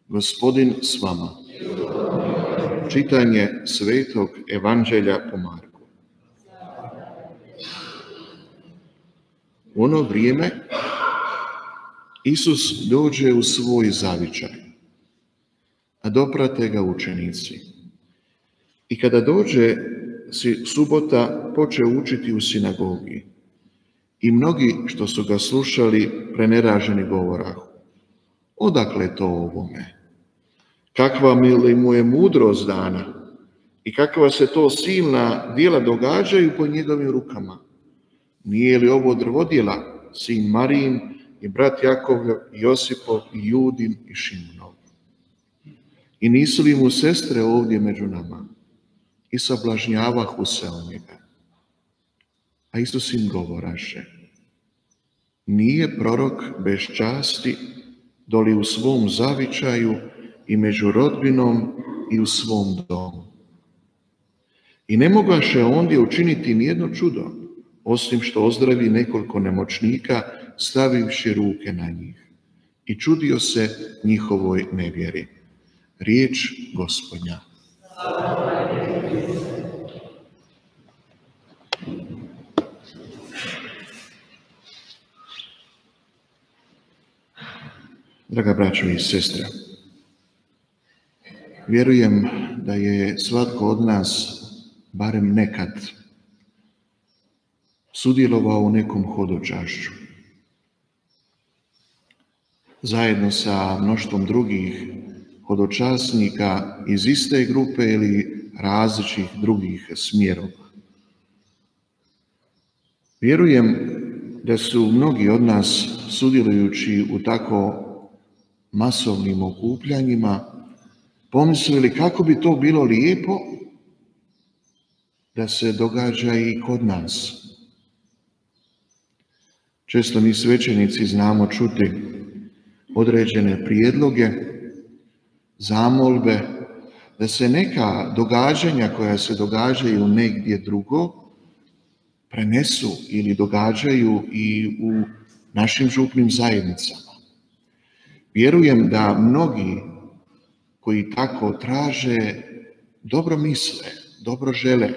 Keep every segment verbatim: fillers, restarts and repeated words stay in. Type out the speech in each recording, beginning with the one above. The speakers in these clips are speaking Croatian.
Gospodin s vama. Čitanje Svetog Evanđelja po Marku. U ono vrijeme Isus dođe u svoj zavičaj, a doprate ga učenici. I kada dođe subota, poče učiti u sinagogi. I mnogi što su ga slušali preneraženi govorahu: odakle to ovome? Kakva li mu je mudrost dana i kakva se to silna djela događaju po njegovim rukama? Nije li ovo drvodjela, sin Marijin i brat Jakovljev i Josipov i Judin i Šimunov? I nisu li mu sestre ovdje među nama? I sablažnjavahu se o njega. A Isus im govoraše: nije prorok bez časti doli u svom zavičaju i među rodbinom i u svom domu. I ne mogaše ondje učiniti nijedno čudo, osim što ozdravi nekoliko nemoćnika stavivši ruke na njih. I čudio se njihovoj nevjeri. Riječ Gospodnja. Draga braćo i sestre, vjerujem da je svatko od nas barem nekad sudjelovao u nekom hodočašću. Zajedno sa mnoštvom drugih hodočasnika iz iste grupe ili različitih drugih smjerova. Vjerujem da su mnogi od nas, sudjelujući u tako masovnim okupljanjima, pomislili kako bi to bilo lijepo da se događa i kod nas. Često mi svećenici znamo čuti određene prijedloge, zamolbe, da se neka događanja koja se događaju negdje drugo prenesu ili događaju i u našim župnim zajednicama. Vjerujem da mnogi koji tako traže dobro misle, dobro žele,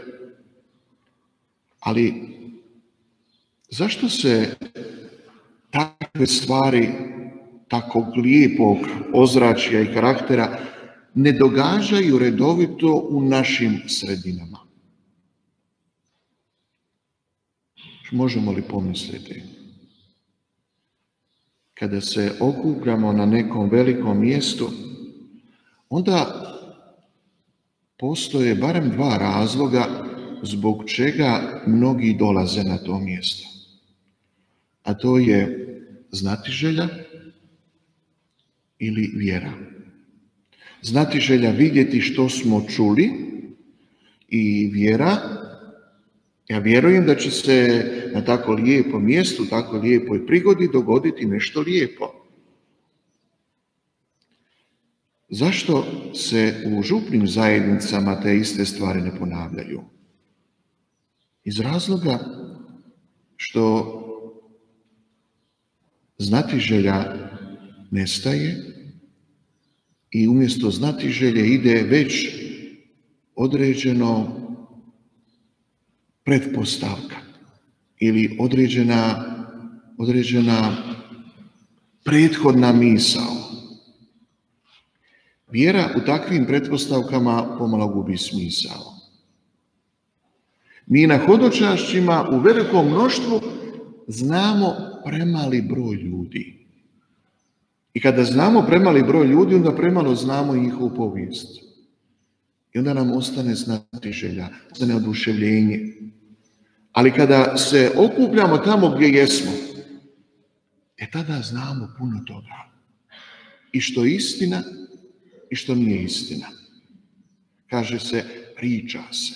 ali zašto se takve stvari takvog lijepog ozračja i karaktera ne događaju redovito u našim sredinama? Možemo li pomisliti? Kada se okupljamo na nekom velikom mjestu, onda postoje barem dva razloga zbog čega mnogi dolaze na to mjesto. A to je znatiželja ili vjera. Znatiželja vidjeti što smo čuli i vjera. Ja vjerujem da će se na tako lijepom mjestu, tako lijepoj prigodi dogoditi nešto lijepo. Zašto se u župnim zajednicama te iste stvari ne ponavljaju? Iz razloga što znatiželja nestaje i umjesto znatiželje ide već određeno pretpostavka ili određena, određena prethodna misao. Vjera u takvim pretpostavkama pomalo gubi smisao. Mi na hodočašćima u velikom mnoštvu znamo premali broj ljudi. I kada znamo premali broj ljudi, onda premalo znamo i njihovu povijest. I onda nam ostane znatiželja, ostane oduševljenje. Ali kada se okupljamo tamo gdje jesmo, e tada znamo puno toga. I što je istina i što nije istina. Kaže se, priča se.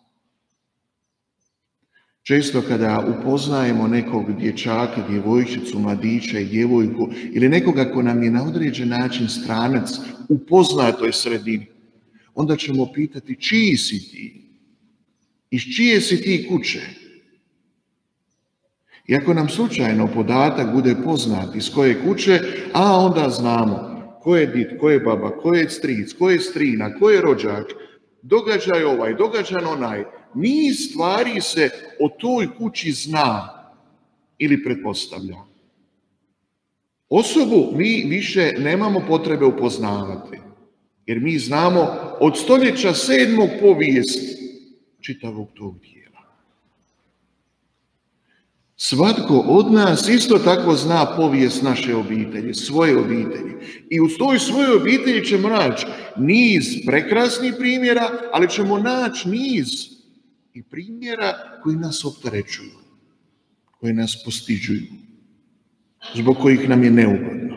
Često kada upoznajemo nekog dječaka, djevojčicu, mladića i djevojku ili nekoga ko nam je na određen način stranac u poznatoj sredini, onda ćemo pitati čiji si ti? Iz čije si ti kuće? I ako nam slučajno podatak bude poznat iz koje kuće, a onda znamo ko je dit, ko je baba, ko je stric, ko je strina, ko je rođak, događaj ovaj, događaj onaj. Niz stvari se o toj kući zna ili pretpostavlja. Osobu mi više nemamo potrebe upoznavati, jer mi znamo od stoljeća sedmog povijest čitavog tog dijela. Svatko od nas isto tako zna povijest naše obitelji, svoje obitelji. I u toj svojoj obitelji ćemo naći niz prekrasnih primjera, ali ćemo naći niz i primjera koji nas opterećuju, koji nas postiđuju, zbog kojih nam je neugodno.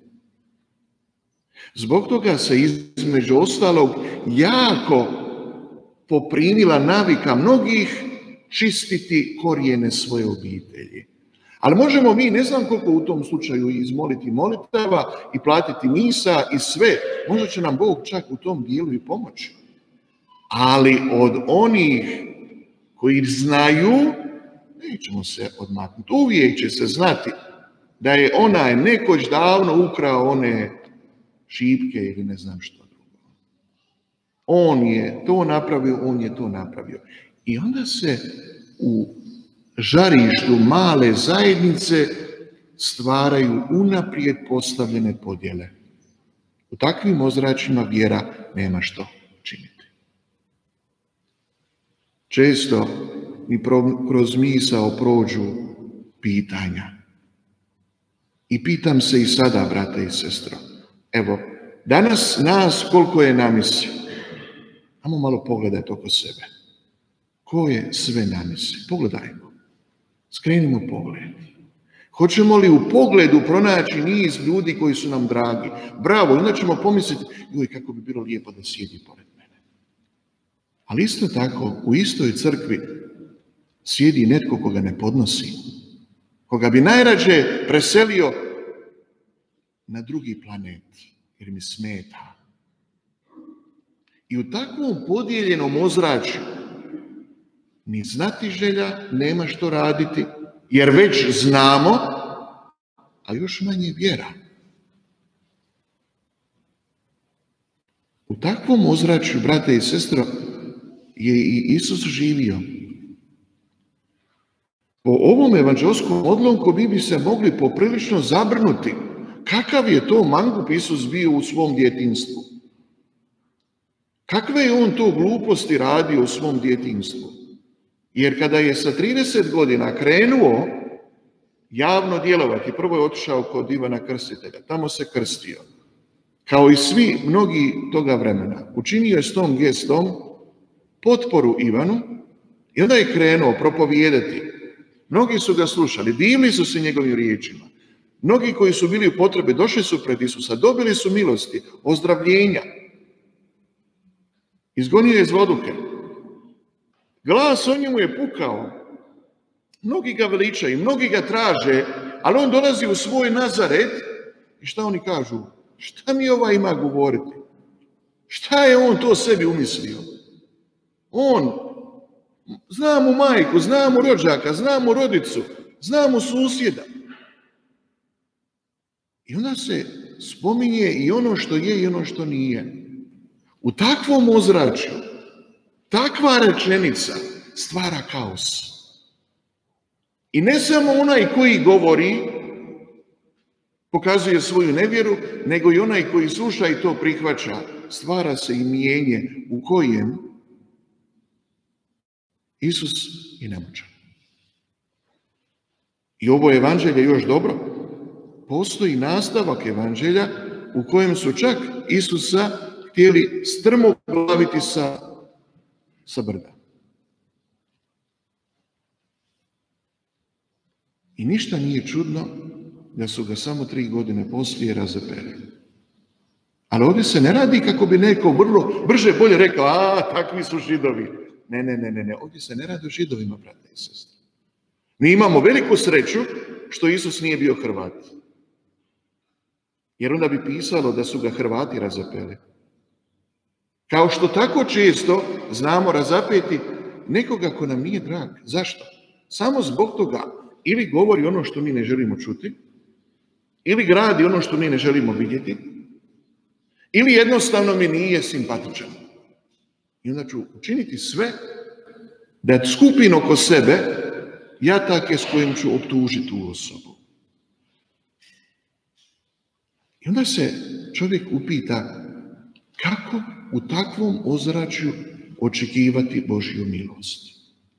Zbog toga se između ostalog jako poprimila navika mnogih čistiti korijene svoje obitelji. Ali možemo mi, ne znam koliko u tom slučaju, izmoliti molitava i platiti misa i sve. Možda će nam Bog čak u tom dijelu i pomoći. Ali od onih koji znaju, nećemo se odmaknuti. Uvijek će se znati da je onaj nekoć davno ukrao one šipke ili ne znam što drugo. On je to napravio, on je to napravio. I onda se u žarištu male zajednice stvaraju unaprijed postavljene podjele. U takvim ozračjima vjera nema što činiti. Često mi kroz misao prođu pitanja. I pitam se i sada, brate i sestro, evo, danas nas koliko je na misi? Ajmo malo pogledati oko sebe. Ko je sve na misi? Pogledajmo. Skrenimo pogled. Hoćemo li u pogledu pronaći niz ljudi koji su nam dragi? Bravo, onda ćemo pomisliti, joj, kako bi bilo lijepo da sjedi pored mene. Ali isto tako, u istoj crkvi sjedi netko koga ne podnosi, koga bi najrađe preselio na drugi planet, jer mi smeta. I u takvom podijeljenom ozračju ni znati želja nema što raditi, jer već znamo, a još manje vjera. U takvom ozračju, brate i sestro, je i Isus živio. Po ovom evanđelskom odlomku mi bi se mogli poprilično zabrnuti kakav je to mangup Isus bio u svom djetinjstvu. Kakve je on to gluposti radio u svom djetinjstvu? Jer kada je sa trideset godina krenuo javno djelovati, prvo je otišao kod Ivana Krstitelja, tamo se krstio. Kao i svi mnogi toga vremena, učinio je s tom gestom potporu Ivanu i onda je krenuo propovijedati. Mnogi su ga slušali, divili su se njegovim riječima. Mnogi koji su bili u potrebi došli su pred Isusa, dobili su milosti, ozdravljenja. Izgonio je iz voduhe. Glas o njemu je pukao. Mnogi ga veličaju, mnogi ga traže, ali on dolazi u svoj Nazaret i šta oni kažu? Šta mi ovaj ima govoriti? Šta je on to sebi umislio? On, zna mu majku, zna mu rođaka, zna mu rodicu, zna mu susjeda. I onda se spominje i ono što je i ono što nije. U takvom ozračju, takva rečenica stvara kaos. I ne samo onaj koji govori, pokazuje svoju nevjeru, nego i onaj koji sluša i to prihvaća. Stvara se i mijenje u kojem Isus je nemoćan. I ovo evanđelje je još dobro. Postoji nastavak evanđelja u kojem su čak Isusa htjeli strmoglaviti sa, sa brda. I ništa nije čudno da su ga samo tri godine poslije razapeli. Ali ovdje se ne radi kako bi neko vrlo brže bolje rekao, a, takvi su Židovi. Ne, ne, ne, ne, ne. Ovdje se ne radi o Židovima, brate i sestre. Mi imamo veliku sreću što Isus nije bio Hrvat. Jer onda bi pisalo da su ga Hrvati razapeli. Kao što tako često znamo razapeti nekoga ko nam nije drag. Zašto? Samo zbog toga ili govori ono što mi ne želimo čuti, ili gradi ono što mi ne želimo vidjeti, ili jednostavno mi nije simpatičan. I onda ću učiniti sve da skupim oko sebe jatake s kojim ću optužiti tu osobu. I onda se čovjek upita kako u takvom ozračju očekivati Božju milost.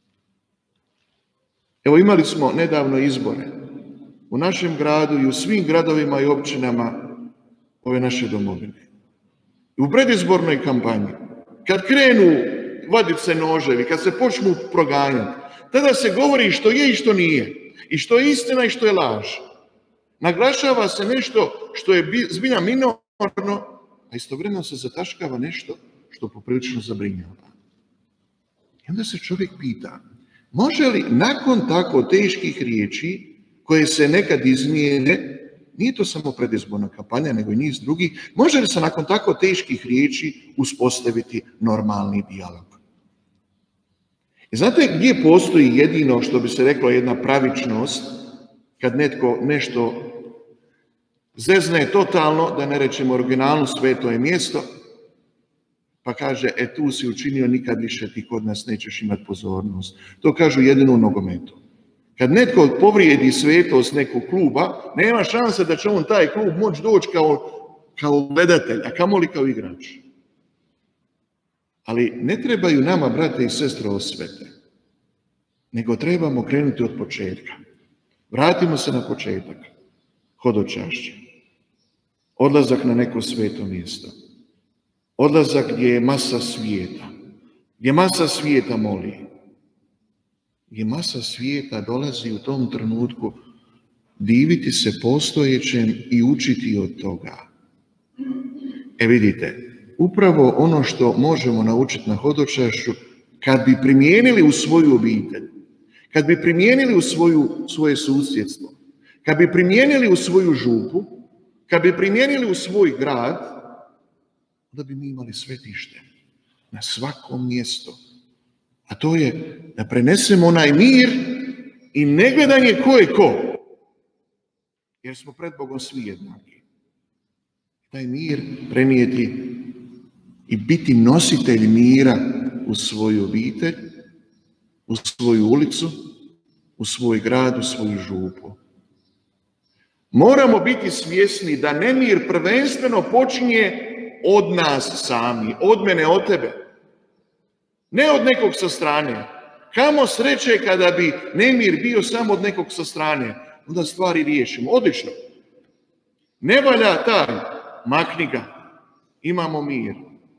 Evo, imali smo nedavno izbore u našem gradu i u svim gradovima i općinama ove naše domovine. I u predizbornoj kampanji, kad krenu vadit se noževi, kad se počnu proganjati, tada se govori što je i što nije, i što je istina i što je laž. Naglašava se nešto što je zbilja minorno, a istovremeno se zataškava nešto što poprilično zabrinjava. I onda se čovjek pita, može li nakon tako teških riječi, koje se nekad izmijene, nije to samo predizborna kampanja, nego i niz drugih, može li se nakon tako teških riječi uspostaviti normalni dijalog? I znate gdje postoji jedino, što bi se reklo, jedna pravičnost, kad netko nešto zezne totalno, da ne rečemo originalno, sveto je mjesto, pa kaže, e tu si učinio, nikad više ti kod nas nećeš imati pozornost. To kažu jedino u nogometu. Kad netko povrijedi svetost nekog kluba, nema šanse da će on taj klub moći doći kao, kao gledatelj, a kamoli kao igrač. Ali ne trebaju nama, brate i sestre, osvete, nego trebamo krenuti od početka. Vratimo se na početak. Hodočašće. Odlazak na neko sveto mjesto. Odlazak gdje je masa svijeta. Gdje masa svijeta moli. Gdje masa svijeta dolazi u tom trenutku diviti se postojećem i učiti od toga. E vidite, upravo ono što možemo naučiti na hodočašću, kad bi primijenili u svoju obitelj, kad bi primijenili u svoju, svoje susjedstvo, kad bi primijenili u svoju župu, kad bi primijenili u svoj grad, da bi mi imali svetište na svakom mjestu. A to je da prenesemo onaj mir i negledanje ko je ko. Jer smo pred Bogom svi jednaki. Taj mir prenijeti i biti nositelj mira u svoju obitelj, u svoju ulicu, u svoj grad, u svoju župu. Moramo biti svjesni da nemir prvenstveno počinje od nas sami, od mene, od tebe. Ne od nekog sa strane. Kamo sreće kada bi nemir bio samo od nekog sa strane. Onda stvari riješimo. Odlično. Ne valja taj, makni ga. Imamo mir.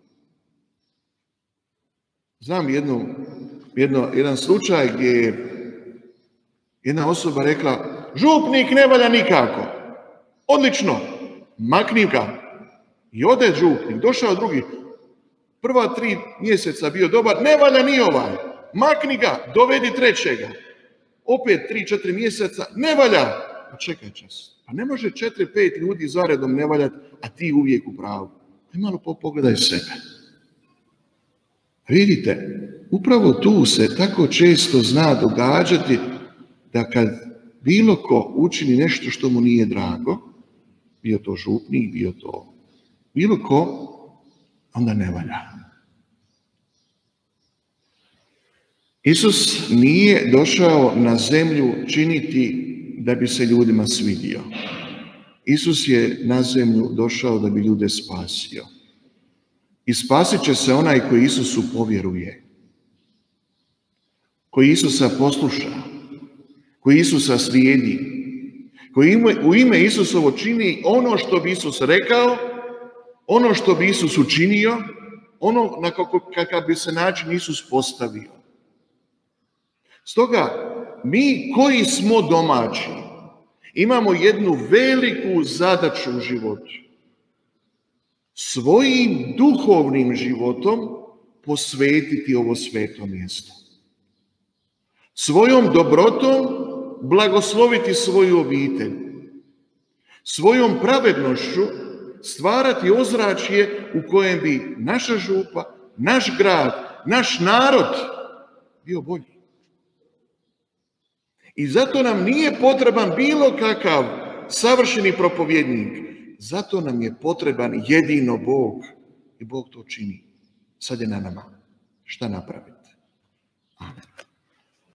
Znam jednu, jedno, jedan slučaj gdje je jedna osoba rekla, župnik ne valja nikako. Odlično. Makni ga. I ode župnik. Došao drugi. Prva tri mjeseca bio dobar, ne valja ni ovaj. Makni ga, dovedi trećega. Opet tri, četiri mjeseca, ne valja. Pa čekaj čas. Pa ne može četiri, pet ljudi zaredom ne valjati, a ti uvijek u pravu. Aj malo pogledaj sebe. Vidite, upravo tu se tako često zna događati da kad bilo ko učini nešto što mu nije drago, bio to župnik, bio to bilo ko, onda ne valja. Isus nije došao na zemlju činiti da bi se ljudima svidio. Isus je na zemlju došao da bi ljude spasio. I spasit će se onaj koji Isusu povjeruje, koji Isusa posluša, koji Isusa slijedi, koji u ime Isusovo čini ono što bi Isus rekao, ono što bi Isus učinio, ono na kakav bi se način Isus postavio. Stoga, mi koji smo domaći, imamo jednu veliku zadaću u životu. Svojim duhovnim životom posvetiti ovo sveto mjesto. Svojom dobrotom blagosloviti svoju obitelj. Svojom pravednošću stvarati ozračje u kojem bi naša župa, naš grad, naš narod bio bolji. I zato nam nije potreban bilo kakav savršeni propovjednik, zato nam je potreban jedino Bog i Bog to čini. Sad je na nama šta napraviti.